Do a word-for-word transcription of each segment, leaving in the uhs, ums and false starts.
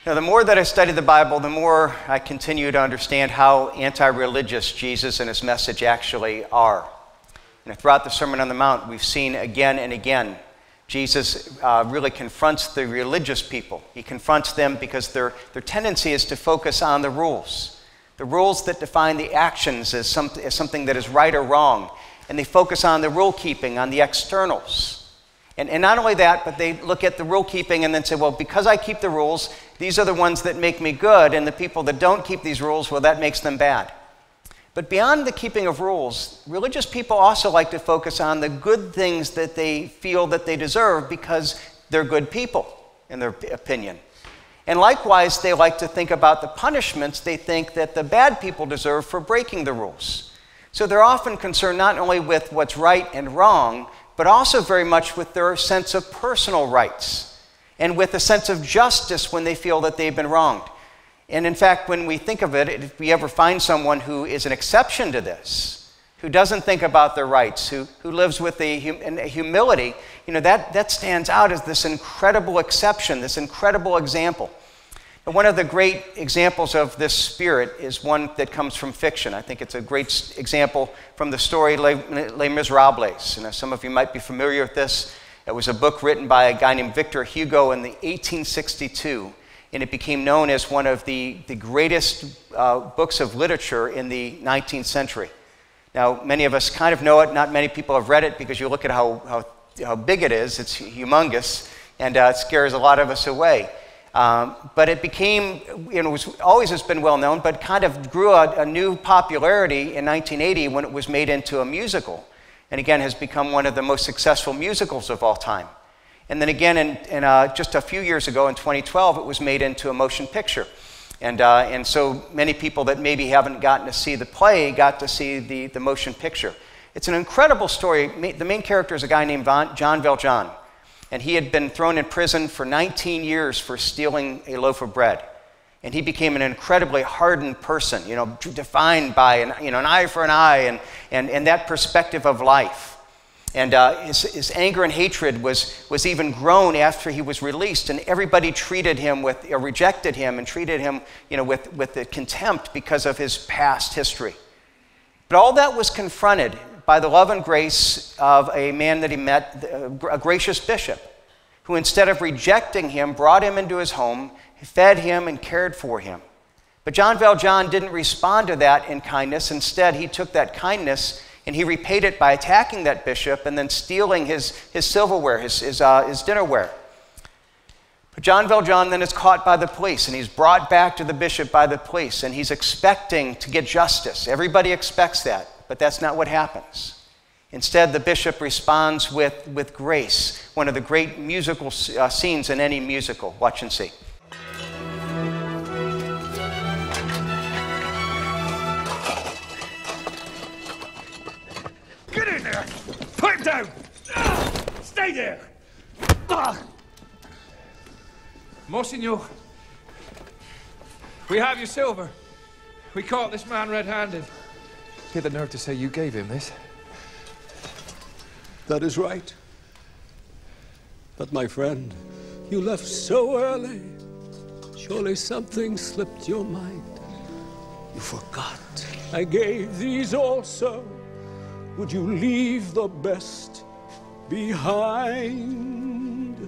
Now, the more that I study the Bible, the more I continue to understand how anti-religious Jesus and his message actually are. And throughout the Sermon on the Mount, we've seen again and again, Jesus uh, really confronts the religious people. He confronts them because their, their tendency is to focus on the rules. The rules that define the actions as, some, as something that is right or wrong. And they focus on the rule keeping, on the externals. And, and not only that, but they look at the rule keeping and then say, well, because I keep the rules, these are the ones that make me good, and the people that don't keep these rules, well, that makes them bad. But beyond the keeping of rules, religious people also like to focus on the good things that they feel that they deserve because they're good people, in their opinion. And likewise, they like to think about the punishments they think that the bad people deserve for breaking the rules. So they're often concerned not only with what's right and wrong, but also very much with their sense of personal rights and with a sense of justice when they feel that they've been wronged. And in fact, when we think of it, if we ever find someone who is an exception to this, who doesn't think about their rights, who, who lives with a, hum, a humility, you know, that, that stands out as this incredible exception, this incredible example. And one of the great examples of this spirit is one that comes from fiction. I think it's a great example from the story Les, Les Miserables. You know, some of you might be familiar with this. It was a book written by a guy named Victor Hugo in the eighteen sixty-two, and it became known as one of the, the greatest uh, books of literature in the nineteenth century. Now, many of us kind of know it. Not many people have read it because you look at how, how, how big it is. It's humongous, and uh, it scares a lot of us away. Um, but it became, you know, it was always has been well known, but kind of grew a, a new popularity in nineteen eighty when it was made into a musical. And again, has become one of the most successful musicals of all time. And then again, in, in, uh, just a few years ago, in twenty twelve, it was made into a motion picture. And, uh, and so many people that maybe haven't gotten to see the play got to see the, the motion picture. It's an incredible story. The main character is a guy named John Valjean. And he had been thrown in prison for nineteen years for stealing a loaf of bread. And he became an incredibly hardened person, you know, defined by an, you know, an eye for an eye and, and, and that perspective of life. And uh, his, his anger and hatred was, was even grown after he was released, and everybody treated him with, or rejected him and treated him, you know, with, with the contempt because of his past history. But all that was confronted by the love and grace of a man that he met, a gracious bishop, who instead of rejecting him, brought him into his home, fed him and cared for him. But John Valjean didn't respond to that in kindness. Instead, he took that kindness and he repaid it by attacking that bishop and then stealing his, his silverware, his, his, uh, his dinnerware. But John Valjean then is caught by the police, and he's brought back to the bishop by the police, and he's expecting to get justice. Everybody expects that. But that's not what happens. Instead, the bishop responds with, with grace, one of the great musical uh, scenes in any musical. Watch and see. Get in there! Put it down! Stay there! Monsignor, we have your silver. We caught this man red-handed. He had the nerve to say you gave him this. That is right. But my friend, you left so early. Surely something slipped your mind. You forgot. I gave these also. Would you leave the best behind?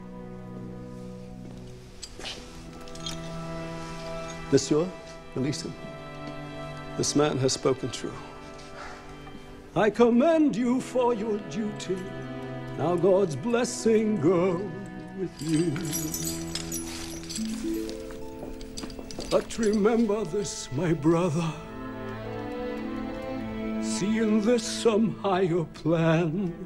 Monsieur, release him. This man has spoken true. I commend you for your duty. Now God's blessing go with you. But remember this, my brother. See in this some higher plan.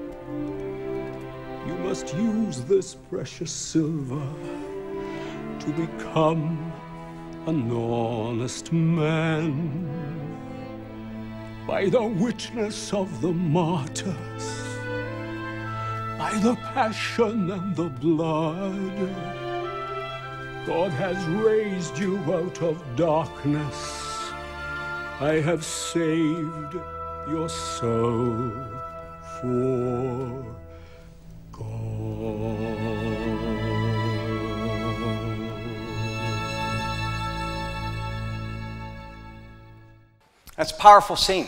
You must use this precious silver to become an honest man. By the witness of the martyrs, by the passion and the blood, God has raised you out of darkness. I have saved your soul for God. That's a powerful scene.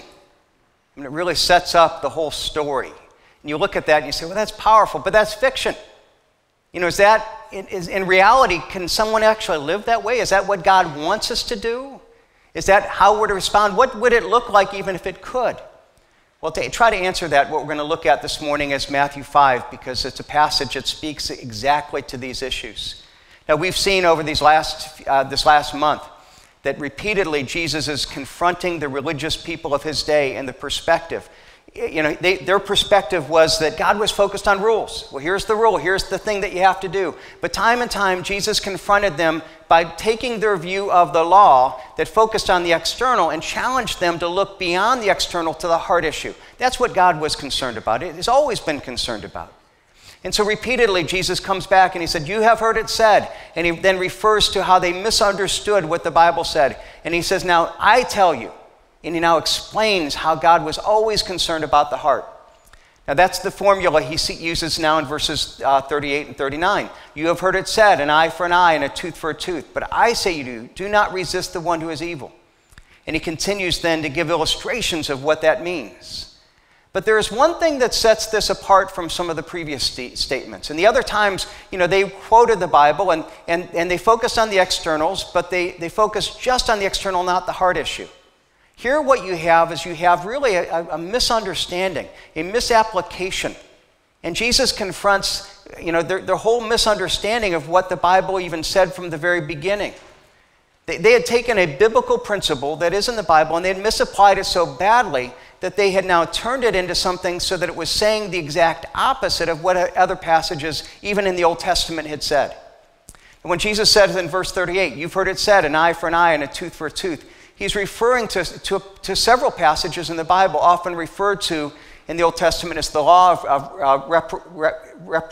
I mean, it really sets up the whole story. And you look at that and you say, well, that's powerful, but that's fiction. You know, is that, is, in reality, can someone actually live that way? Is that what God wants us to do? Is that how we're to respond? What would it look like even if it could? Well, to try to answer that, what we're going to look at this morning is Matthew five, because it's a passage that speaks exactly to these issues. Now, we've seen over these last, uh, this last month that repeatedly Jesus is confronting the religious people of his day and the perspective. You know, they, their perspective was that God was focused on rules. Well, here's the rule. Here's the thing that you have to do. But time and time, Jesus confronted them by taking their view of the law that focused on the external and challenged them to look beyond the external to the heart issue. That's what God was concerned about. It has always been concerned about. And so repeatedly, Jesus comes back and he said, you have heard it said. And he then refers to how they misunderstood what the Bible said. And he says, now I tell you. And he now explains how God was always concerned about the heart. Now that's the formula he uses now in verses uh, thirty-eight and thirty-nine. You have heard it said, an eye for an eye and a tooth for a tooth. But I say you do, do not resist the one who is evil. And he continues then to give illustrations of what that means. But there is one thing that sets this apart from some of the previous st- statements. And the other times, you know, they quoted the Bible and, and, and they focused on the externals, but they, they focused just on the external, not the heart issue. Here what you have is you have really a, a misunderstanding, a misapplication. And Jesus confronts, you know, their, their whole misunderstanding of what the Bible even said from the very beginning. They, they had taken a biblical principle that is in the Bible and they had misapplied it so badly that they had now turned it into something so that it was saying the exact opposite of what other passages, even in the Old Testament, had said. And when Jesus said in verse thirty-eight, you've heard it said, an eye for an eye and a tooth for a tooth, he's referring to, to, to several passages in the Bible, often referred to in the Old Testament as the law of, of uh, rep, rep, rep,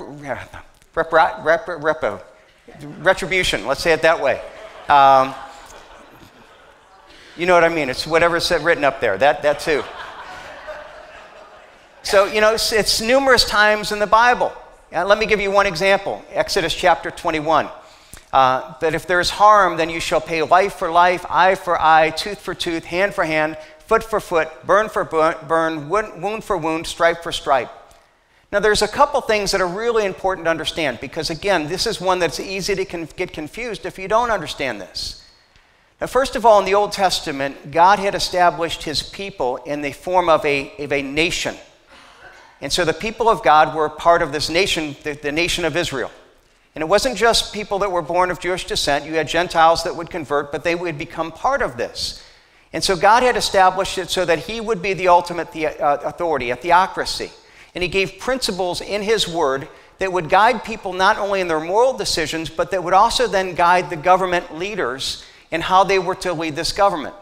rep, rep, rep, rep, retribution. Let's say it that way. Um, you know what I mean? It's whatever's written up there, that, that too. So, you know, it's, it's numerous times in the Bible. Uh, let me give you one example. Exodus chapter twenty-one. Uh, but if there is harm, then you shall pay life for life, eye for eye, tooth for tooth, hand for hand, foot for foot, burn for burn, wound for wound, stripe for stripe. Now, there's a couple things that are really important to understand because, again, this is one that's easy to con- get confused if you don't understand this. Now, first of all, in the Old Testament, God had established his people in the form of a, of a nation. And so the people of God were part of this nation, the, the nation of Israel. And it wasn't just people that were born of Jewish descent. You had Gentiles that would convert, but they would become part of this. And so God had established it so that he would be the ultimate the, uh, authority, a theocracy. And he gave principles in his word that would guide people not only in their moral decisions, but that would also then guide the government leaders in how they were to lead this government.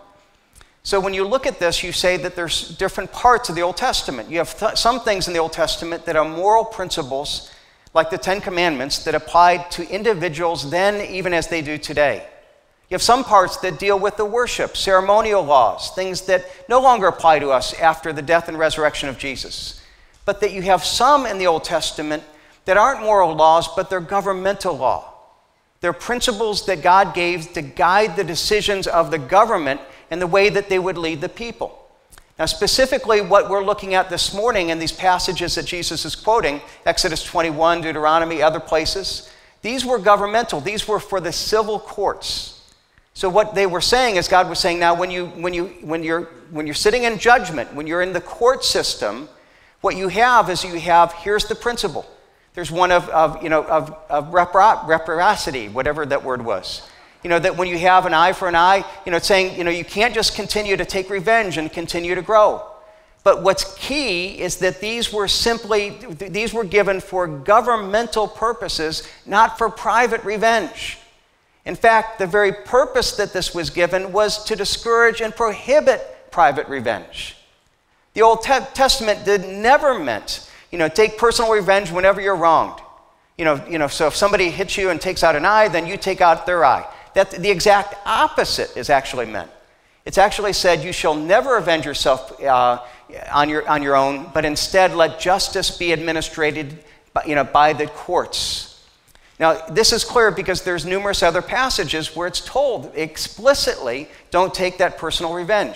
So when you look at this, you say that there's different parts of the Old Testament. You have th- some things in the Old Testament that are moral principles, like the Ten Commandments, that applied to individuals then even as they do today. You have some parts that deal with the worship, ceremonial laws, things that no longer apply to us after the death and resurrection of Jesus. But that you have some in the Old Testament that aren't moral laws, but they're governmental law. They're principles that God gave to guide the decisions of the government and the way that they would lead the people. Now, specifically, what we're looking at this morning in these passages that Jesus is quoting, Exodus twenty-one, Deuteronomy, other places, these were governmental. These were for the civil courts. So what they were saying is God was saying, now when, you, when, you, when, you're, when you're sitting in judgment, when you're in the court system, what you have is you have, here's the principle. There's one of, of you know, of, of reciprocity, whatever that word was. You know, that when you have an eye for an eye, you know, it's saying, you know, you can't just continue to take revenge and continue to grow. But what's key is that these were simply, these were given for governmental purposes, not for private revenge. In fact, the very purpose that this was given was to discourage and prohibit private revenge. The Old Testament did never meant, you know, take personal revenge whenever you're wronged. You know, you know, so if somebody hits you and takes out an eye, then you take out their eye. That the exact opposite is actually meant. It's actually said, you shall never avenge yourself uh, on your on your own, but instead let justice be administrated by, you know, by the courts. Now, this is clear because there's numerous other passages where it's told explicitly, don't take that personal revenge.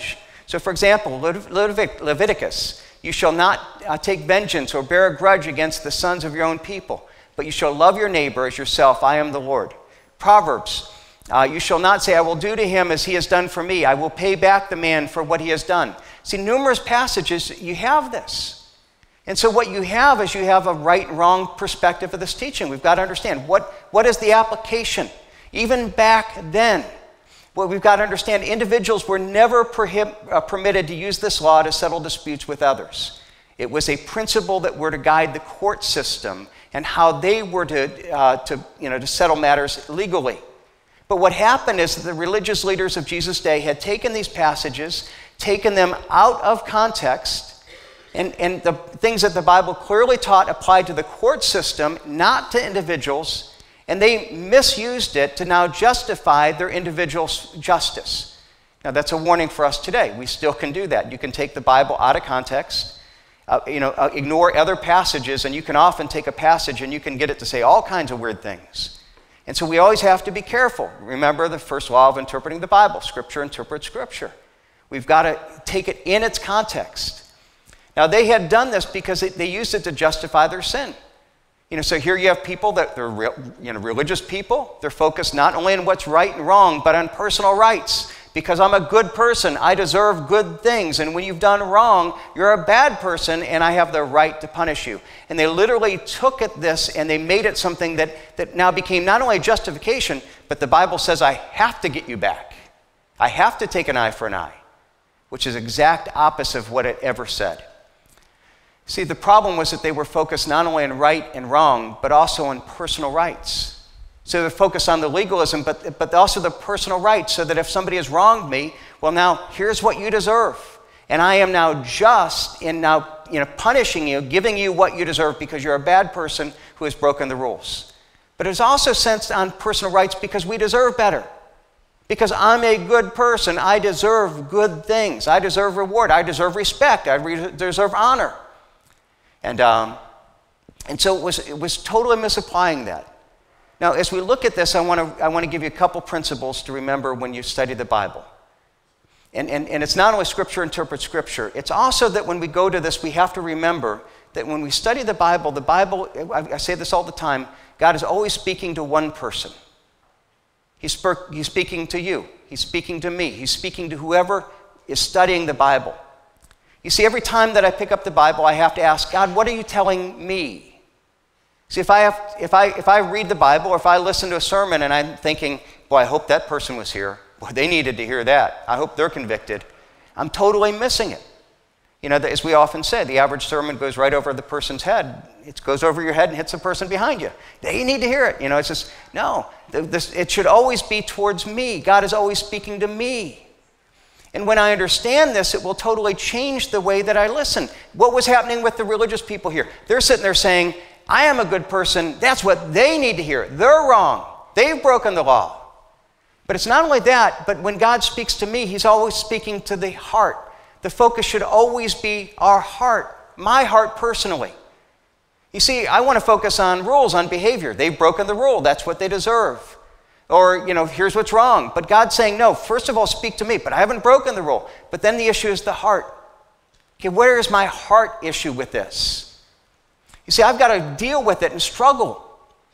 So for example, Levit- Leviticus, you shall not uh, take vengeance or bear a grudge against the sons of your own people, but you shall love your neighbor as yourself. I am the Lord. Proverbs, uh, you shall not say, I will do to him as he has done for me. I will pay back the man for what he has done. See, numerous passages, you have this. And so what you have is you have a right and wrong perspective of this teaching. We've got to understand what, what is the application. Even back then, what we've got to understand, individuals were never prohib- uh, permitted to use this law to settle disputes with others. It was a principle that were to guide the court system and how they were to, uh, to, you know, to settle matters legally. But what happened is that the religious leaders of Jesus' day had taken these passages, taken them out of context, and, and the things that the Bible clearly taught applied to the court system, not to individuals, and they misused it to now justify their individual justice. Now that's a warning for us today. We still can do that. You can take the Bible out of context, uh, you know, uh, ignore other passages, and you can often take a passage and you can get it to say all kinds of weird things. And so we always have to be careful. Remember the first law of interpreting the Bible. Scripture interprets Scripture. We've got to take it in its context. Now, they had done this because it, they used it to justify their sin. You know, so here you have people that they're real, you know, religious people. They're focused not only on what's right and wrong, but on personal rights. Because I'm a good person, I deserve good things. And when you've done wrong, you're a bad person, and I have the right to punish you. And they literally took at this and they made it something that, that now became not only justification, but the Bible says I have to get you back. I have to take an eye for an eye, which is exact opposite of what it ever said. See, the problem was that they were focused not only on right and wrong, but also on personal rights. So they're focused on the legalism, but, but also the personal rights, so that if somebody has wronged me, well, now here's what you deserve. And I am now just in now you know, punishing you, giving you what you deserve because you're a bad person who has broken the rules. But it's also sensed on personal rights because we deserve better. Because I'm a good person, I deserve good things. I deserve reward. I deserve respect. I re- deserve honor. And, um, and so it was, it was totally misapplying that. Now, as we look at this, I want to I want to give you a couple principles to remember when you study the Bible. And, and, and it's not only Scripture interprets Scripture. It's also that when we go to this, we have to remember that when we study the Bible, the Bible, I, I say this all the time, God is always speaking to one person. He's, sp- he's speaking to you. He's speaking to me. He's speaking to whoever is studying the Bible. You see, every time that I pick up the Bible, I have to ask, God, what are you telling me? See, if I, have, if I, if I read the Bible or if I listen to a sermon and I'm thinking, boy, I hope that person was here. Boy, they needed to hear that. I hope they're convicted. I'm totally missing it. You know, as we often say, the average sermon goes right over the person's head. It goes over your head and hits the person behind you. They need to hear it. You know, it's just, no, this, it should always be towards me. God is always speaking to me. And when I understand this, it will totally change the way that I listen. What was happening with the religious people here? They're sitting there saying, I am a good person. That's what they need to hear. They're wrong. They've broken the law. But it's not only that, but when God speaks to me, he's always speaking to the heart. The focus should always be our heart, my heart personally. You see, I want to focus on rules, on behavior. They've broken the rule. That's what they deserve. Or, you know, here's what's wrong. But God's saying, no, first of all, speak to me. But I haven't broken the rule. But then the issue is the heart. Okay, where is my heart issue with this? You see, I've got to deal with it and struggle.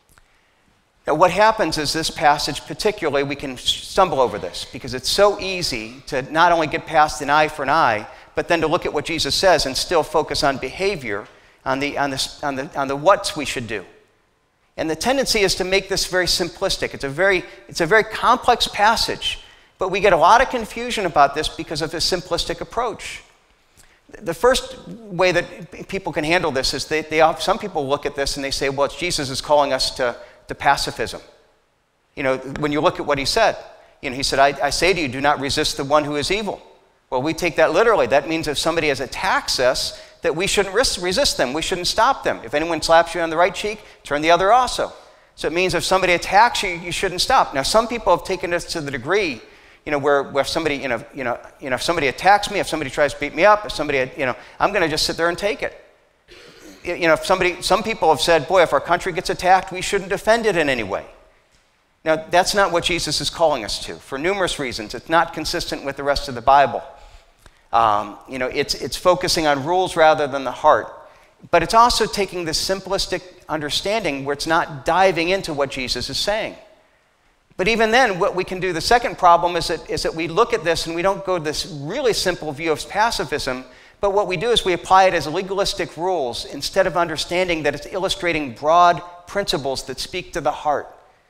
Now, what happens is this passage, particularly, we can stumble over this because it's so easy to not only get past an eye for an eye, but then to look at what Jesus says and still focus on behavior, on the, on the, on the, on the what's we should do. And the tendency is to make this very simplistic. It's a very, it's a very complex passage, but we get a lot of confusion about this because of this simplistic approach. The first way that people can handle this is they, they some people look at this and they say, well, it's Jesus is calling us to, to pacifism. You know, when you look at what he said, you know, he said, I, I say to you, do not resist the one who is evil. Well, we take that literally. That means if somebody has attacks us, that we shouldn't resist them. We shouldn't stop them. If anyone slaps you on the right cheek, turn the other also. So it means if somebody attacks you, you shouldn't stop. Now, some people have taken this to the degree, you know, where, where if somebody, you know, you know, you know, if somebody attacks me, if somebody tries to beat me up, if somebody, you know, I'm going to just sit there and take it. You know, if somebody, some people have said, boy, if our country gets attacked, we shouldn't defend it in any way. Now, that's not what Jesus is calling us to, for numerous reasons. It's not consistent with the rest of the Bible. Um, you know, it's, it's focusing on rules rather than the heart. But it's also taking this simplistic understanding where it's not diving into what Jesus is saying. But even then, what we can do, the second problem is that, is that we look at this and we don't go to this really simple view of pacifism, but what we do is we apply it as legalistic rules instead of understanding that it's illustrating broad principles that speak to the heart.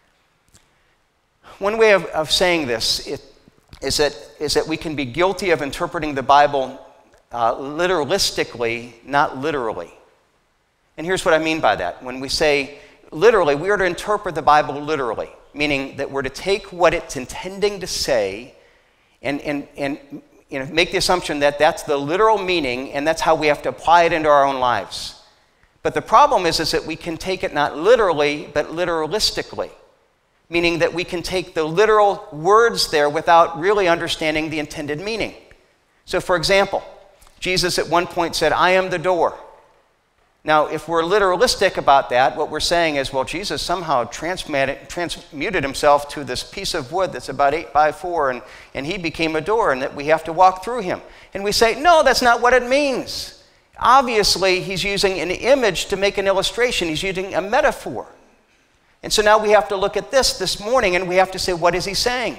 One way of, of saying this it, is, that, is that we can be guilty of interpreting the Bible uh, literalistically, not literally. And here's what I mean by that. When we say literally, we are to interpret the Bible literally, meaning that we're to take what it's intending to say and, and, and you know, make the assumption that that's the literal meaning and that's how we have to apply it into our own lives. But the problem is, is that we can take it not literally, but literalistically, meaning that we can take the literal words there without really understanding the intended meaning. So for example, Jesus at one point said, "I am the door." Now, if we're literalistic about that, what we're saying is, well, Jesus somehow transmuted, transmuted himself to this piece of wood that's about eight by four, and, and he became a door, and that we have to walk through him. And we say, no, that's not what it means. Obviously, he's using an image to make an illustration. He's using a metaphor. And so now we have to look at this this morning, and we have to say, what is he saying?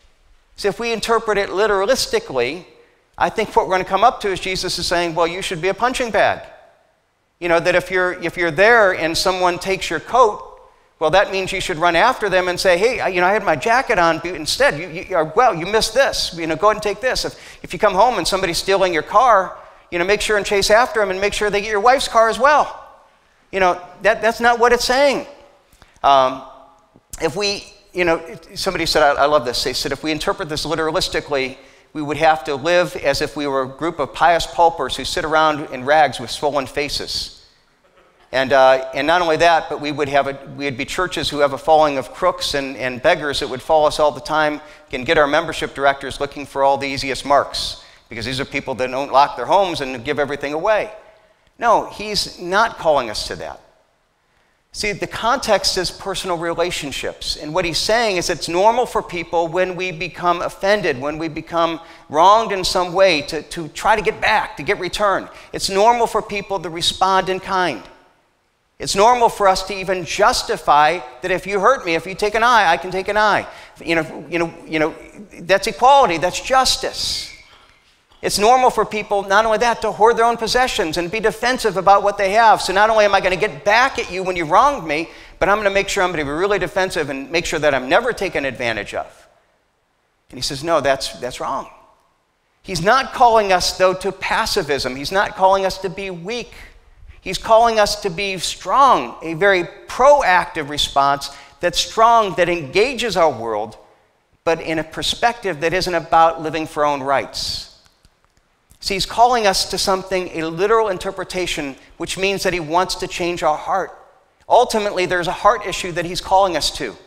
So if we interpret it literalistically, I think what we're going to come up to is Jesus is saying, well, you should be a punching bag. You know, that if you're, if you're there and someone takes your coat, well, that means you should run after them and say, hey, you know, I had my jacket on, but instead, you, you are, well, you missed this. You know, go ahead and take this. If, if you come home and somebody's stealing your car, you know, make sure and chase after them and make sure they get your wife's car as well. You know, that, that's not what it's saying. Um, if we, you know, somebody said, I, I love this, they said, if we interpret this literalistically, we would have to live as if we were a group of pious paupers who sit around in rags with swollen faces. And, uh, and not only that, but we would have a, we'd be churches who have a following of crooks and, and beggars that would follow us all the time and get our membership directors looking for all the easiest marks, because these are people that don't lock their homes and give everything away. No, he's not calling us to that. See, the context is personal relationships. And what he's saying is it's normal for people when we become offended, when we become wronged in some way, to, to try to get back, to get return. It's normal for people to respond in kind. It's normal for us to even justify that if you hurt me, if you take an eye, I can take an eye. You know, you know, you know, that's equality, that's justice. It's normal for people, not only that, to hoard their own possessions and be defensive about what they have. So not only am I going to get back at you when you wronged me, but I'm going to make sure I'm going to be really defensive and make sure that I'm never taken advantage of. And he says, no, that's, that's wrong. He's not calling us, though, to passivism. He's not calling us to be weak. He's calling us to be strong, a very proactive response that's strong, that engages our world, but in a perspective that isn't about living for our own rights. See, he's calling us to something, a literal interpretation, which means that he wants to change our heart. Ultimately, there's a heart issue that he's calling us to.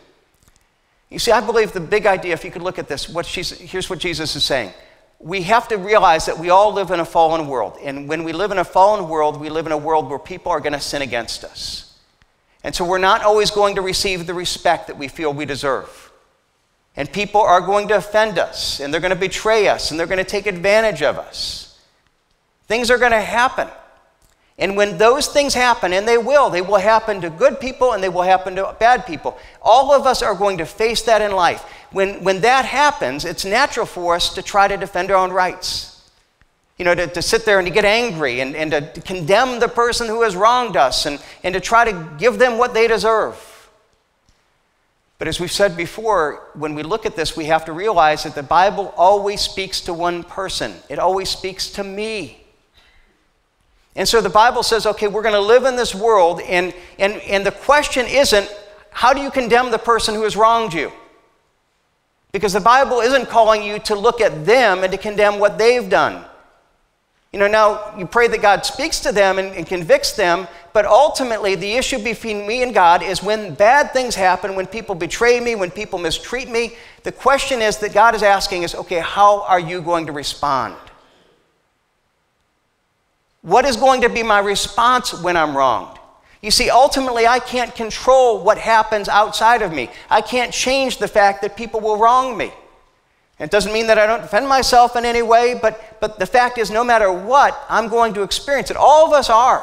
You see, I believe the big idea, if you could look at this, what she's, here's what Jesus is saying. We have to realize that we all live in a fallen world. And when we live in a fallen world, we live in a world where people are going to sin against us. And so we're not always going to receive the respect that we feel we deserve. And people are going to offend us, and they're going to betray us, and they're going to take advantage of us. Things are going to happen. And when those things happen, and they will, they will happen to good people and they will happen to bad people. All of us are going to face that in life. When, when that happens, it's natural for us to try to defend our own rights. You know, to, to sit there and to get angry and, and to, to condemn the person who has wronged us and, and to try to give them what they deserve. But as we've said before, when we look at this, we have to realize that the Bible always speaks to one person. It always speaks to me. And so the Bible says, okay, we're going to live in this world, and, and, and the question isn't, how do you condemn the person who has wronged you? Because the Bible isn't calling you to look at them and to condemn what they've done. You know, now you pray that God speaks to them and, and convicts them, but ultimately the issue between me and God is when bad things happen, when people betray me, when people mistreat me, the question is that God is asking is, okay, how are you going to respond? What is going to be my response when I'm wronged? You see, ultimately, I can't control what happens outside of me. I can't change the fact that people will wrong me. It doesn't mean that I don't defend myself in any way, but, but the fact is, no matter what, I'm going to experience it. All of us are.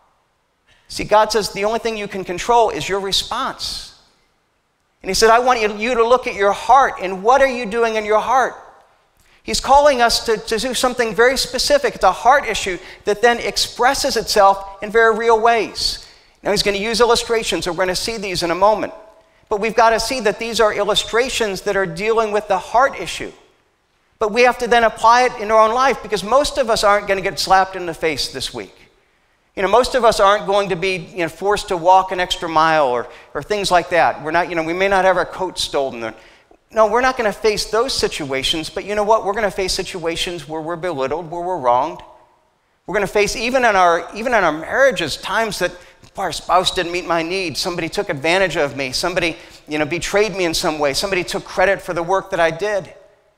See, God says the only thing you can control is your response. And he said, I want you, you to look at your heart, and what are you doing in your heart? He's calling us to, to do something very specific. It's a heart issue that then expresses itself in very real ways. Now he's going to use illustrations, and we're going to see these in a moment. But we've got to see that these are illustrations that are dealing with the heart issue. But we have to then apply it in our own life, because most of us aren't going to get slapped in the face this week. You know, most of us aren't going to be, you know, forced to walk an extra mile or, or things like that. We're not, you know, we may not have our coat stolen. No, we're not going to face those situations, but you know what? We're going to face situations where we're belittled, where we're wronged. We're going to face, even in our, even in our marriages, times that our spouse didn't meet my needs, somebody took advantage of me, somebody, you know, betrayed me in some way, somebody took credit for the work that I did.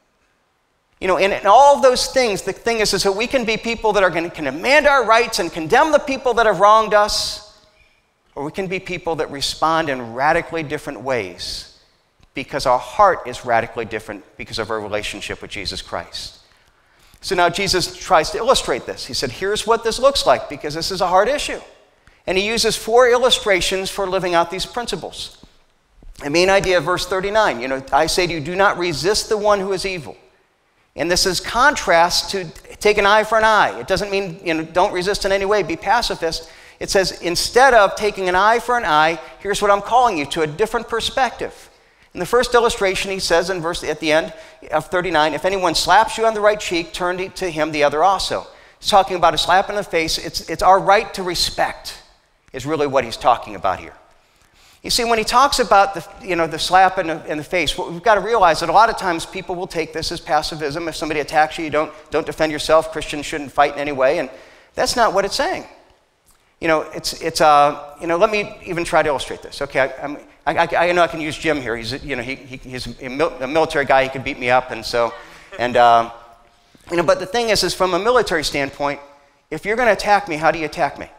You know, and in all of those things, the thing is, is that we can be people that are going to can demand our rights and condemn the people that have wronged us, or we can be people that respond in radically different ways because our heart is radically different because of our relationship with Jesus Christ. So now Jesus tries to illustrate this. He said, here's what this looks like, because this is a hard issue. And he uses four illustrations for living out these principles. The main idea of verse thirty-nine, you know, I say to you, do not resist the one who is evil. And this is contrast to take an eye for an eye. It doesn't mean, you know, don't resist in any way, be pacifist. It says, instead of taking an eye for an eye, here's what I'm calling you to, a different perspective. In the first illustration, he says in verse at the end of thirty-nine, if anyone slaps you on the right cheek, turn to him the other also. He's talking about a slap in the face. It's, it's our right to respect is really what he's talking about here. You see, when he talks about the, you know, the slap in the, in the face, what we've got to realize that a lot of times people will take this as pacifism. If somebody attacks you, you don't, don't defend yourself. Christians shouldn't fight in any way. And that's not what it's saying. You know, it's, it's uh, you know, let me even try to illustrate this. Okay, I, I'm, I, I, I know I can use Jim here. He's, you know, he, he, he's a, mil- a military guy. He could beat me up. And so, and, uh, you know, but the thing is, is from a military standpoint, if you're going to attack me, how do you attack me?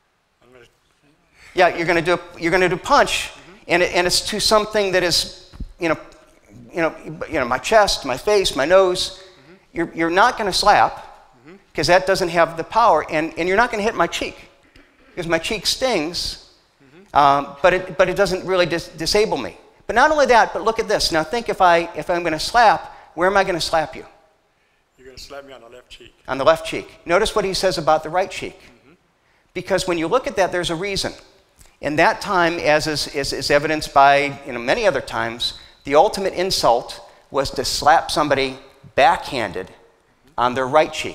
Yeah, you're going to do you're going to do punch, mm-hmm. and it, and it's to something that is, you know, you know, you know, my chest, my face, my nose. Mm-hmm. You're you're not going to slap, because mm-hmm. that doesn't have the power, and, and you're not going to hit my cheek, because my cheek stings, mm-hmm. um, but it but it doesn't really dis- disable me. But not only that, but look at this. Now think, if I if I'm going to slap, where am I going to slap you? You're going to slap me on the left cheek. On the left cheek. Notice what he says about the right cheek, mm-hmm. because when you look at that, there's a reason. In that time, as is, is, is evidenced by, you know, many other times, the ultimate insult was to slap somebody backhanded on their right cheek.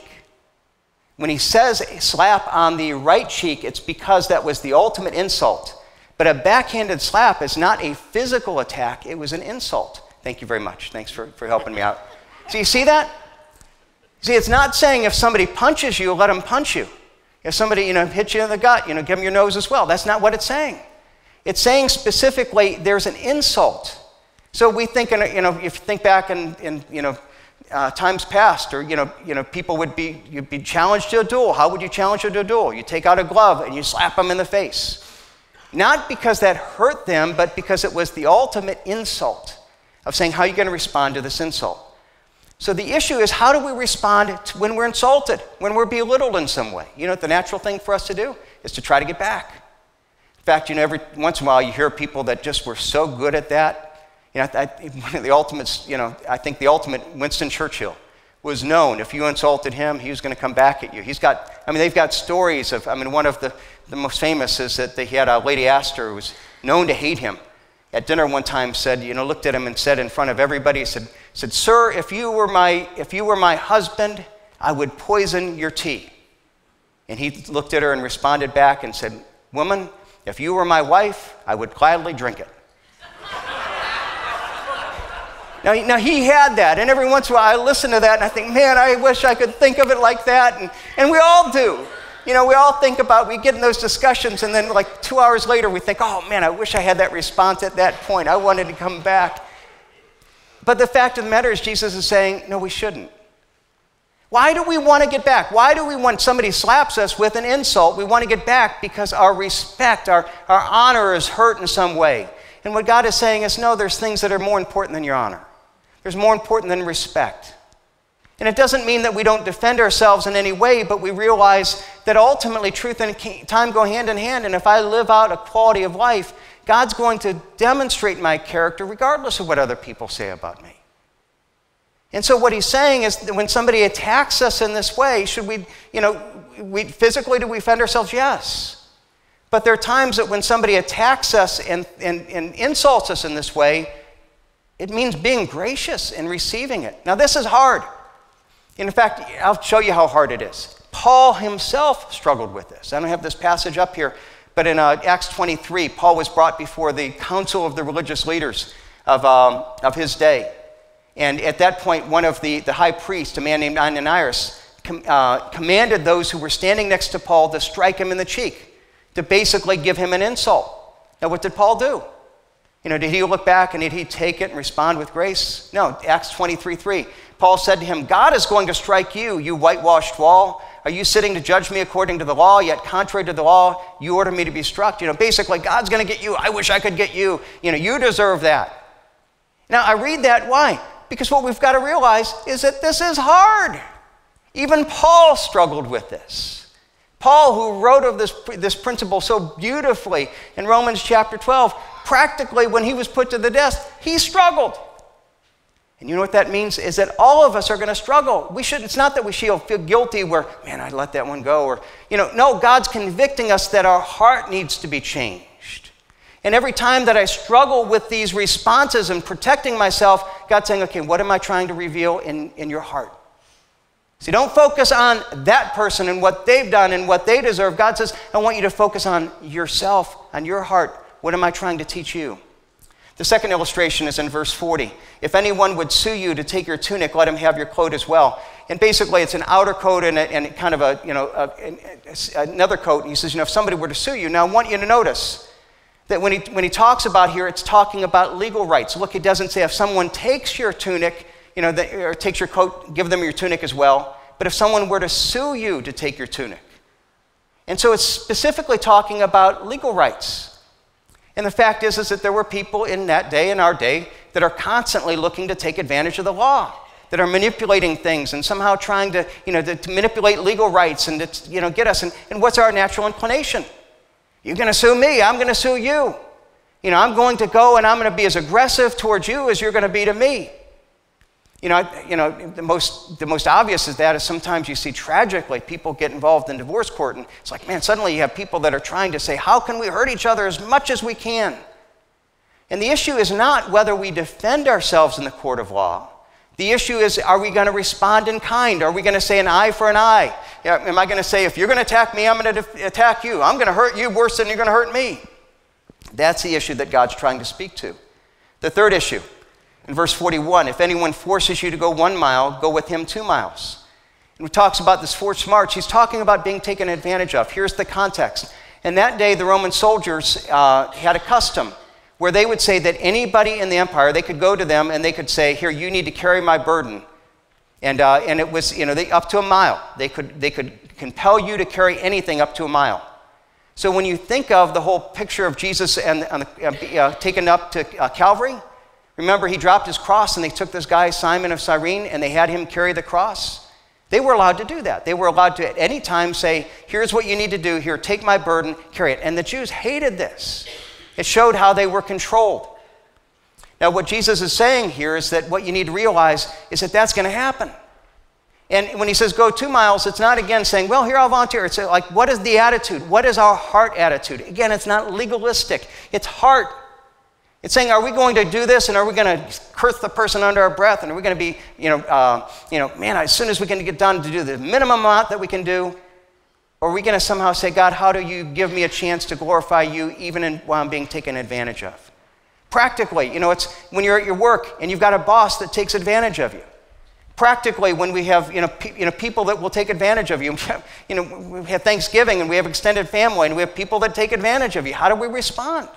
When he says slap on the right cheek, it's because that was the ultimate insult. But a backhanded slap is not a physical attack, it was an insult. Thank you very much. Thanks for, for helping me out. So you see that? See, it's not saying if somebody punches you, let them punch you. If somebody, you know, hits you in the gut, you know, give them your nose as well. That's not what it's saying. It's saying specifically there's an insult. So we think, in, you know, if you think back in, in you know, uh, times past, or you know, you know, people would be you'd be challenged to a duel. How would you challenge to a duel? You take out a glove and you slap them in the face, not because that hurt them, but because it was the ultimate insult of saying, how are you going to respond to this insult? So the issue is, how do we respond to when we're insulted, when we're belittled in some way? You know what the natural thing for us to do is to try to get back. In fact, you know, every once in a while you hear people that just were so good at that. You know, I, one of the ultimates, you know, I think the ultimate, Winston Churchill, was known. If you insulted him, he was going to come back at you. He's got, I mean, they've got stories of, I mean, one of the, the most famous is that they had a Lady Astor who was known to hate him. At dinner one time said, you know, looked at him and said in front of everybody, said, said, sir, if you were my, if you were my husband, I would poison your tea. And he looked at her and responded back and said, woman, if you were my wife, I would gladly drink it. now, now he had that, and every once in a while I listen to that and I think, man, I wish I could think of it like that, and, and we all do. You know, we all think about, we get in those discussions, and then like two hours later we think, oh man, I wish I had that response at that point. I wanted to come back. But the fact of the matter is, Jesus is saying, no, we shouldn't. Why do we want to get back? Why do we, when somebody slaps us with an insult, we want to get back? Because our respect, our, our honor is hurt in some way. And what God is saying is, no, there's things that are more important than your honor. is more important than respect. And it doesn't mean that we don't defend ourselves in any way, but we realize that ultimately truth and time go hand in hand, and if I live out a quality of life, God's going to demonstrate my character regardless of what other people say about me. And so what he's saying is that when somebody attacks us in this way, should we, you know, we, physically do we defend ourselves? Yes. But there are times that when somebody attacks us and, and, and insults us in this way, it means being gracious and receiving it. Now this is hard. In fact, I'll show you how hard it is. Paul himself struggled with this. I don't have this passage up here, but in uh, Acts twenty-three, Paul was brought before the council of the religious leaders of, um, of his day. And at that point, one of the, the high priests, a man named Ananias, com, uh, commanded those who were standing next to Paul to strike him in the cheek, to basically give him an insult. Now, what did Paul do? You know, did he look back and did he take it and respond with grace? No, Acts twenty-three three. Paul said to him, God is going to strike you, you whitewashed wall. Are you sitting to judge me according to the law? Yet contrary to the law, you order me to be struck. You know, basically, God's going to get you. I wish I could get you. You know, you deserve that. Now, I read that. Why? Because what we've got to realize is that this is hard. Even Paul struggled with this. Paul, who wrote of this, this principle so beautifully in Romans chapter twelve, practically when he was put to the death, he struggled. And you know what that means? Is that all of us are going to struggle. We should, it's not that we should feel guilty where, man, I'd let that one go. Or, you know, no, God's convicting us that our heart needs to be changed. And every time that I struggle with these responses and protecting myself, God's saying, okay, what am I trying to reveal in, in your heart? See, don't focus on that person and what they've done and what they deserve. God says, I want you to focus on yourself, on your heart. What am I trying to teach you? The second illustration is in verse forty. If anyone would sue you to take your tunic, let him have your coat as well. And basically, it's an outer coat and, a, and kind of a, you know, a, a, another coat. And he says, you know, if somebody were to sue you, now I want you to notice that when he, when he talks about here, it's talking about legal rights. Look, it doesn't say if someone takes your tunic, you know, the, or takes your coat, give them your tunic as well. But if someone were to sue you to take your tunic. And so it's specifically talking about legal rights. And the fact is, is that there were people in that day, in our day, that are constantly looking to take advantage of the law, that are manipulating things and somehow trying to, you know, to, to manipulate legal rights and to, you know, get us. And, and what's our natural inclination? You're going to sue me. I'm going to sue you. You know, I'm going to go and I'm going to be as aggressive towards you as you're going to be to me. You know, you know, the most, the most obvious is that is sometimes you see tragically people get involved in divorce court and it's like, man, suddenly you have people that are trying to say, how can we hurt each other as much as we can? And the issue is not whether we defend ourselves in the court of law. The issue is, are we going to respond in kind? Are we going to say an eye for an eye? Yeah, am I going to say, if you're going to attack me, I'm going to def- attack you. I'm going to hurt you worse than you're going to hurt me. That's the issue that God's trying to speak to. The third issue, in verse forty-one, if anyone forces you to go one mile, go with him two miles. And he talks about this forced march. He's talking about being taken advantage of. Here's the context. In that day, the Roman soldiers uh, had a custom where they would say that anybody in the empire, they could go to them and they could say, here, you need to carry my burden. And, uh, and it was, you know, they, up to a mile. They could, they could compel you to carry anything up to a mile. So when you think of the whole picture of Jesus and, and uh, uh, taken up to uh, Calvary, remember, he dropped his cross and they took this guy, Simon of Cyrene, and they had him carry the cross. They were allowed to do that. They were allowed to at any time say, here's what you need to do. Here, take my burden, carry it. And the Jews hated this. It showed how they were controlled. Now, what Jesus is saying here is that what you need to realize is that that's going to happen. And when he says go two miles, it's not again saying, well, here, I'll volunteer. It's like, what is the attitude? What is our heart attitude? Again, it's not legalistic. It's heart. It's saying, are we going to do this and are we going to curse the person under our breath and are we going to be, you know, uh, you know, man, as soon as we can get done to do the minimum amount that we can do? Or are we going to somehow say, God, how do you give me a chance to glorify you even in, while I'm being taken advantage of? Practically, you know, it's when you're at your work and you've got a boss that takes advantage of you. Practically, when we have, you know, pe- you know, people that will take advantage of you. You know, we have Thanksgiving and we have extended family and we have people that take advantage of you. How do we respond?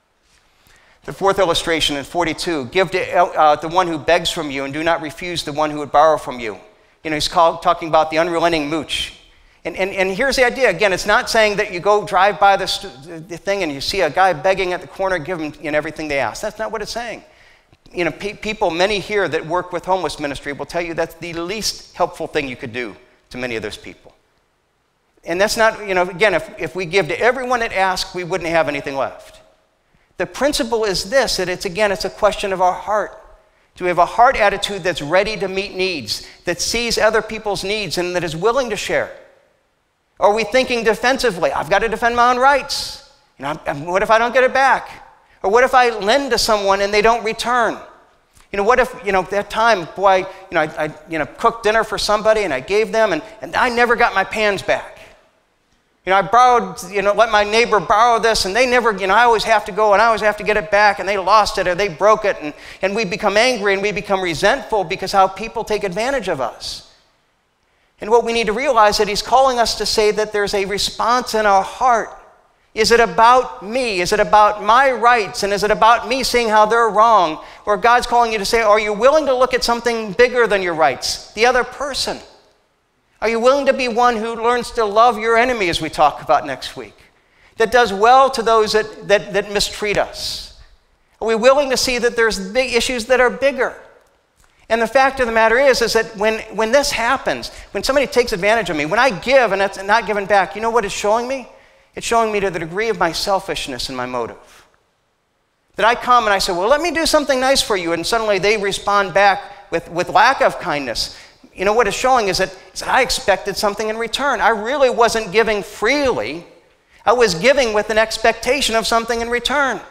The fourth illustration in forty-two, give to uh, the one who begs from you and do not refuse the one who would borrow from you. You know, he's called, talking about the unrelenting mooch. And, and, and here's the idea. Again, it's not saying that you go drive by the, the thing and you see a guy begging at the corner, give him, you know, everything they ask. That's not what it's saying. you know, pe- people, many here that work with homeless ministry will tell you that's the least helpful thing you could do to many of those people. And that's not, you know, again, if, if we give to everyone that asks, we wouldn't have anything left. The principle is this, that it's, again, it's a question of our heart. Do we have a heart attitude that's ready to meet needs, that sees other people's needs and that is willing to share? Or are we thinking defensively? I've got to defend my own rights. You know, what if I don't get it back? Or what if I lend to someone and they don't return? You know, what if, you know, that time, boy, you know, I, I you know, cooked dinner for somebody and I gave them and, and I never got my pans back. You know, I borrowed, you know, let my neighbor borrow this and they never, you know, I always have to go and I always have to get it back and they lost it or they broke it and, and we become angry and we become resentful because how people take advantage of us. And what we need to realize is that he's calling us to say that there's a response in our heart. Is it about me? Is it about my rights? And is it about me seeing how they're wrong? Or God's calling you to say, are you willing to look at something bigger than your rights? The other person. Are you willing to be one who learns to love your enemy, as we talk about next week? That does well to those that, that, that mistreat us? Are we willing to see that there's big issues that are bigger? And the fact of the matter is, is that when, when this happens, when somebody takes advantage of me, when I give and it's not given back, you know what it's showing me? It's showing me to the degree of my selfishness and my motive. That I come and I say, well, let me do something nice for you, and suddenly they respond back with, with lack of kindness. You know what it's showing is that, is that I expected something in return. I really wasn't giving freely. I was giving with an expectation of something in return.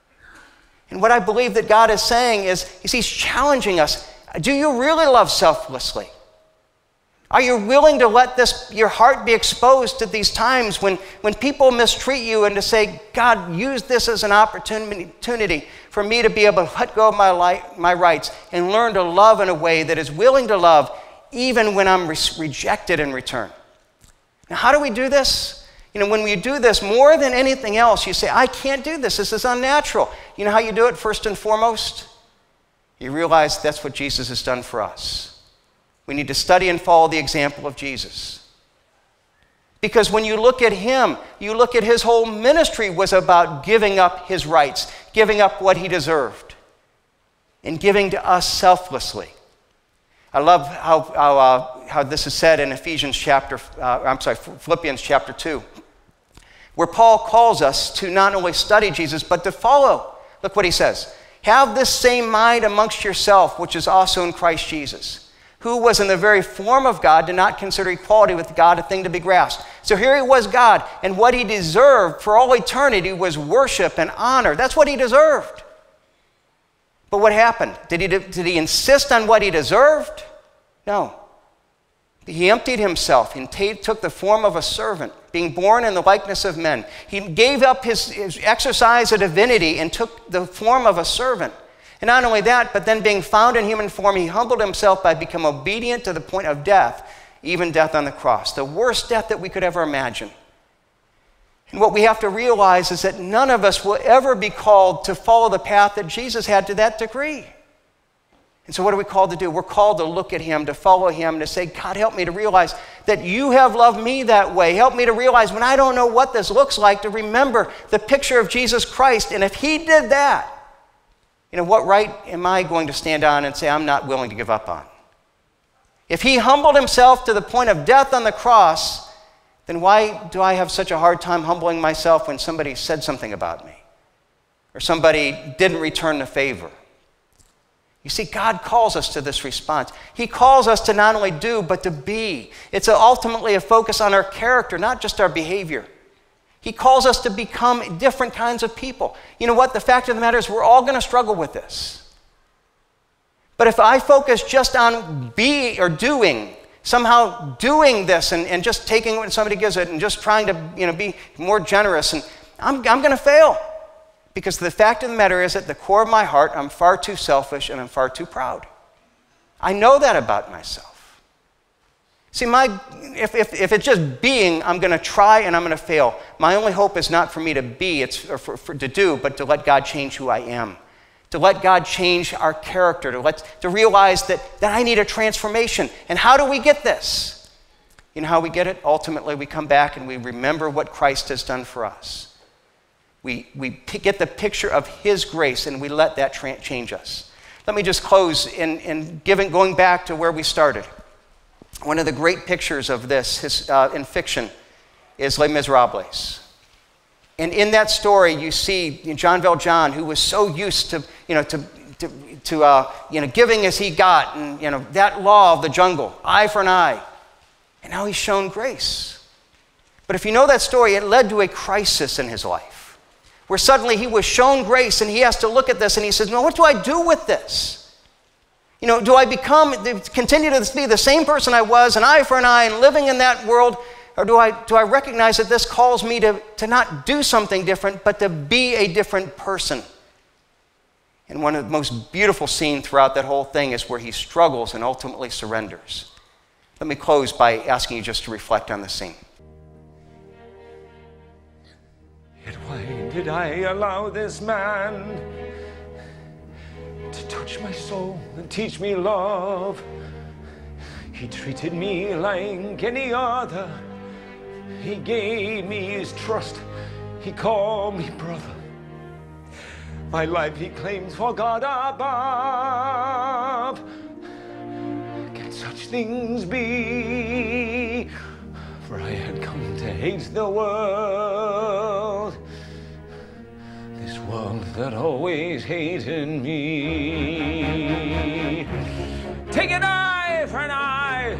And what I believe that God is saying is, is he's challenging us. Do you really love selflessly? Are you willing to let this, your heart be exposed to these times when, when people mistreat you and to say, God, use this as an opportunity for me to be able to let go of my, life, my rights and learn to love in a way that is willing to love even when I'm re- rejected in return. Now, how do we do this? You know, when we do this, more than anything else, you say, I can't do this. This is unnatural. You know how you do it first and foremost? You realize that's what Jesus has done for us. We need to study and follow the example of Jesus. Because when you look at him, you look at his whole ministry was about giving up his rights, giving up what he deserved, and giving to us selflessly. I love how, how, uh, how this is said in Ephesians chapter, uh, I'm sorry, Philippians chapter two, where Paul calls us to not only study Jesus, but to follow. Look what he says. Have this same mind amongst yourself, which is also in Christ Jesus, who was in the very form of God, did not consider equality with God a thing to be grasped. So here he was God, and what he deserved for all eternity was worship and honor. That's what he deserved. But what happened? Did he, did he insist on what he deserved? No. He emptied himself and t- took the form of a servant, being born in the likeness of men. He gave up his, his exercise of divinity and took the form of a servant. And not only that, but then being found in human form, he humbled himself by becoming obedient to the point of death, even death on the cross, the worst death that we could ever imagine. And what we have to realize is that none of us will ever be called to follow the path that Jesus had to that degree. And so what are we called to do? We're called to look at him, to follow him, to say, God, help me to realize that you have loved me that way. Help me to realize when I don't know what this looks like, to remember the picture of Jesus Christ. And if he did that, you know, what right am I going to stand on and say I'm not willing to give up on? If he humbled himself to the point of death on the cross, then why do I have such a hard time humbling myself when somebody said something about me? Or somebody didn't return the favor? You see, God calls us to this response. He calls us to not only do, but to be. It's ultimately a focus on our character, not just our behavior. He calls us to become different kinds of people. You know what? The fact of the matter is we're all going to struggle with this. But if I focus just on being or doing, somehow doing this and, and just taking what somebody gives it and just trying to, you know, be more generous, and I'm, I'm going to fail. Because the fact of the matter is, at the core of my heart, I'm far too selfish and I'm far too proud. I know that about myself. See, my, if, if, if it's just being, I'm going to try and I'm going to fail. My only hope is not for me to be, it's or for, for, to do, but to let God change who I am. To let God change our character, to, let, to realize that, that I need a transformation. And how do we get this? You know how we get it? Ultimately, we come back and we remember what Christ has done for us. We, we get the picture of his grace and we let that tra- change us. Let me just close in, in giving, going back to where we started. One of the great pictures of this his, uh, in fiction is Les Miserables. And in that story, you see Jean Valjean, who was so used to, you know, to, to, to uh, you know, giving as he got, and you know, that law of the jungle, eye for an eye. And now he's shown grace. But if you know that story, it led to a crisis in his life, where suddenly he was shown grace, and he has to look at this, and he says, "No, what do I do with this? You know, do I become, continue to be the same person I was, an eye for an eye, and living in that world? Or do I, do I recognize that this calls me to, to not do something different, but to be a different person?" And one of the most beautiful scenes throughout that whole thing is where he struggles and ultimately surrenders. Let me close by asking you just to reflect on the scene. Yet why did I allow this man to touch my soul and teach me love? He treated me like any other. He gave me his trust. He called me brother. My life he claims for God above. Can such things be? For I had come to hate the world. This world that always hated me. Take an eye for an eye.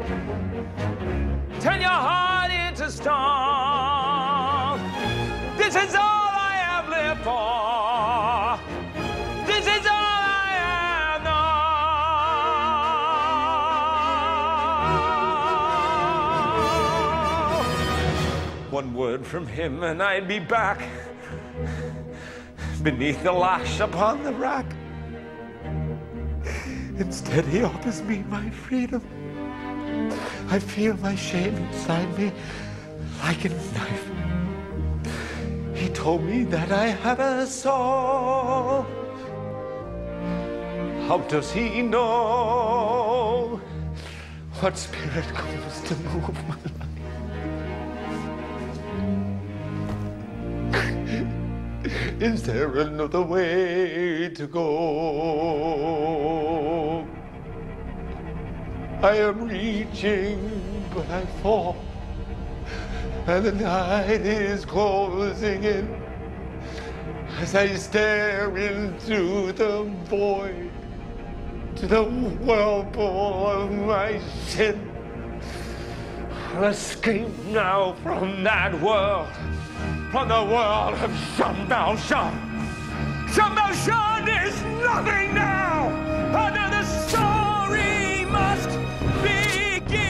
Turn your heart into stone. This is all I have lived for. This is all I have known. One word from him and I'd be back beneath the lash upon the rack. Instead, he offers me my freedom. I feel my shame inside me like a knife. He told me that I have a soul. How does he know what spirit comes to move my life? Is there another way to go? I am reaching, but I fall, and the night is closing in as I stare into the void, to the whirlpool of my sin. I'll escape now from that world, from the world of Jean Valjean. Jean Valjean is nothing now. Another story must begin.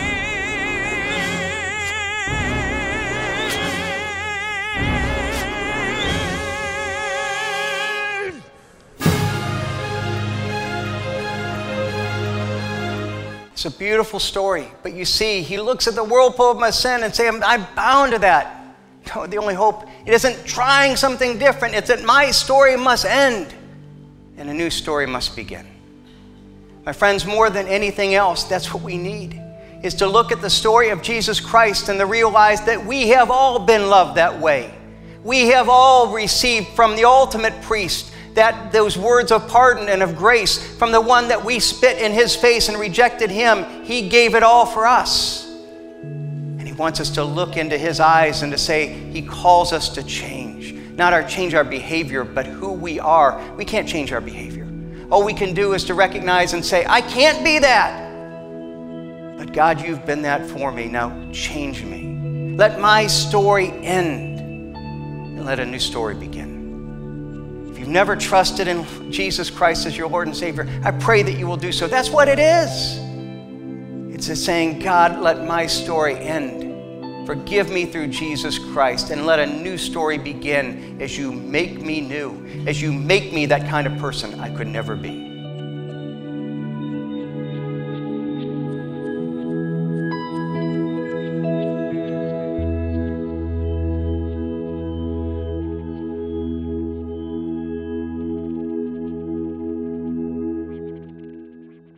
It's a beautiful story, but you see, he looks at the whirlpool of my sin and says, I'm, I'm bound to that. No, the only hope, it isn't trying something different. It's that my story must end and a new story must begin. My friends, more than anything else, that's what we need, is to look at the story of Jesus Christ and to realize that we have all been loved that way. We have all received from the ultimate priest that those words of pardon and of grace from the one that we spit in his face and rejected him. He gave it all for us. And he wants us to look into his eyes and to say he calls us to change. Not our change our behavior, but who we are. We can't change our behavior. All we can do is to recognize and say, I can't be that. But God, you've been that for me. Now change me. Let my story end and let a new story begin. If you've never trusted in Jesus Christ as your Lord and Savior, I pray that you will do so. That's what it is. It's a saying, God, let my story end. Forgive me through Jesus Christ and let a new story begin as you make me new, as you make me that kind of person I could never be.